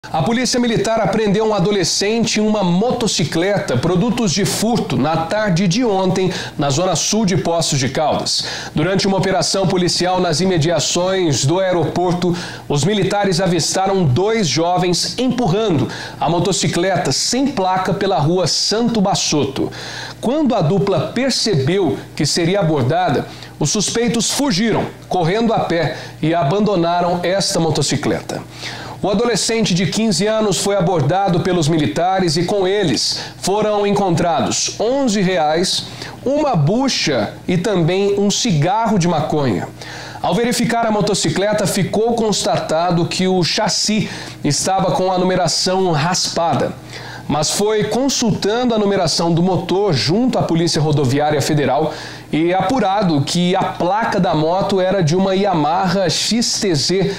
A Polícia Militar apreendeu um adolescente em uma motocicleta, produtos de furto, na tarde de ontem, na zona sul de Poços de Caldas. Durante uma operação policial nas imediações do aeroporto, os militares avistaram dois jovens empurrando a motocicleta sem placa pela rua Santo Bassotto. Quando a dupla percebeu que seria abordada, os suspeitos fugiram, correndo a pé, e abandonaram esta motocicleta. O adolescente de 15 anos foi abordado pelos militares e com eles foram encontrados R$11, uma bucha e também um cigarro de maconha. Ao verificar a motocicleta, ficou constatado que o chassi estava com a numeração raspada. Mas foi consultando a numeração do motor junto à Polícia Rodoviária Federal e apurado que a placa da moto era de uma Yamaha XTZ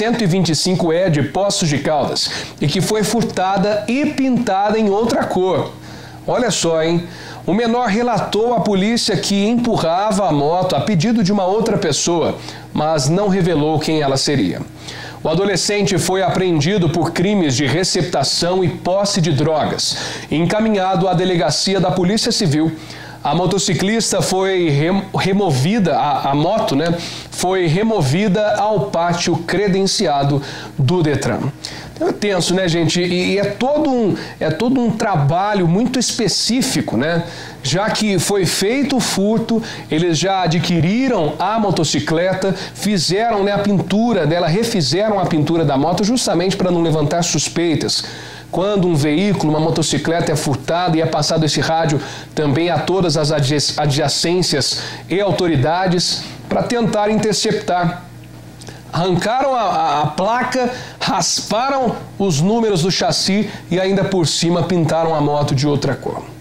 125E de Poços de Caldas e que foi furtada e pintada em outra cor. Olha só, hein? O menor relatou à polícia que empurrava a moto a pedido de uma outra pessoa, mas não revelou quem ela seria. O adolescente foi apreendido por crimes de receptação e posse de drogas e encaminhado à delegacia da Polícia Civil. A motociclista foi removida, a moto, foi removida ao pátio credenciado do Detran. É tenso, né, gente? E é todo um trabalho muito específico, né? Já que foi feito o furto, eles já adquiriram a motocicleta, fizeram, a pintura dela, refizeram a pintura da moto justamente para não levantar suspeitas. Quando um veículo, uma motocicleta é furtada e é passado esse rádio também a todas as adjacências e autoridades para tentar interceptar. Arrancaram a placa, rasparam os números do chassi e ainda por cima pintaram a moto de outra cor.